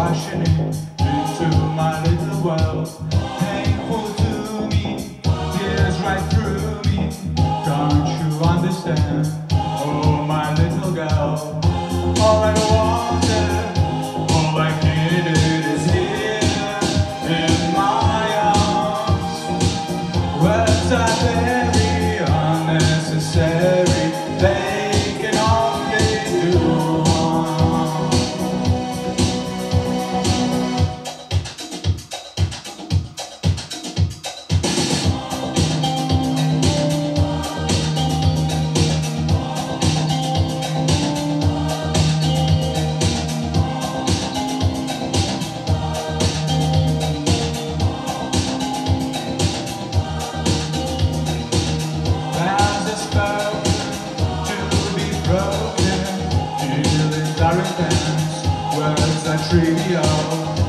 washing into my little world. Painful to me, tears right through me. Can't you understand? Oh, my little girl. All I wanted, all I needed is here in my arms. Words are very unnecessary. They can only do harm. Vows are spoken to be broken. Feelings are intense, words are trivial.